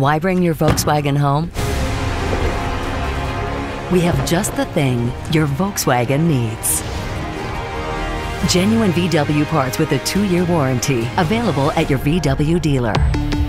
Why bring your Volkswagen home? We have just the thing your Volkswagen needs. Genuine VW parts with a 2-year warranty, available at your VW dealer.